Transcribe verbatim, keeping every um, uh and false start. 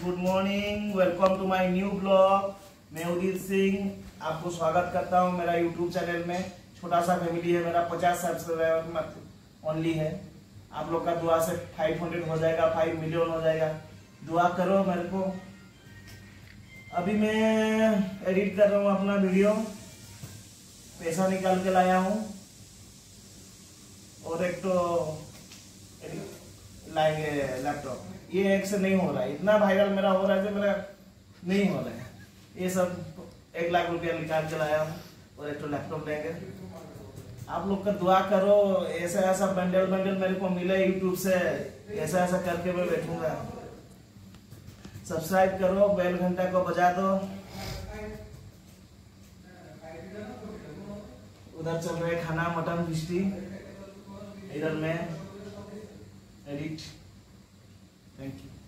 Good morning, welcome to my new blog. मैं उदित सिंह आपको स्वागत करता हूं मेरा यूट्यूब चैनल में। छोटा सा फैमिली है मेरा, पचास सब्सक्राइबर ओनली है। आप लोग का दुआ से फाइव हंड्रेड हो जाएगा, फाइव मिलियन हो जाएगा। दुआ करो मेरे को। अभी मैं एडिट कर रहा हूँ अपना वीडियो, पैसा निकाल के लाया हूँ और एक तो लाएंगे लैपटॉप। ये एक से नहीं हो रहा है, इतना वायरल मेरा हो रहा है कि मेरा नहीं हो रहा है। ये सब एक लाख रुपया निकाल के लाया हूँ और एक तो लैपटॉप लेंगे। आप लोग का दुआ करो, ऐसा ऐसा बंडल बंडल मेरे को मिले यूट्यूब से, ऐसा ऐसा करके मैं बैठूंगा। सब्सक्राइब करो, बेल घंटा को बजा दो। उधर चल रहा है खाना, मटन फिस्टी, इधर में एडिट। Thank you.